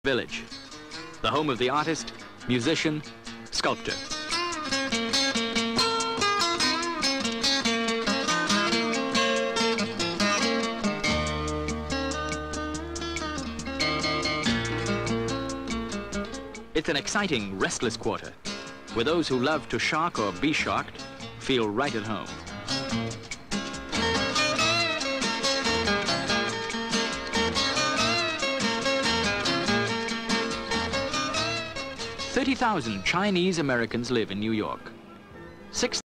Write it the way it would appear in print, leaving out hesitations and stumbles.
Village, the home of the artist, musician, sculptor. It's an exciting, restless quarter, where those who love to shark or be sharked feel right at home. "30,000 Chinese Americans live in New York.